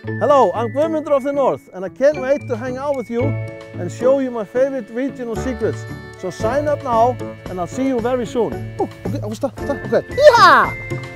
Hello, I'm Guðmundur of the North and I can't wait to hang out with you and show you my favorite regional secrets. So sign up now and I'll see you very soon. Oh, okay, okay. Yeah!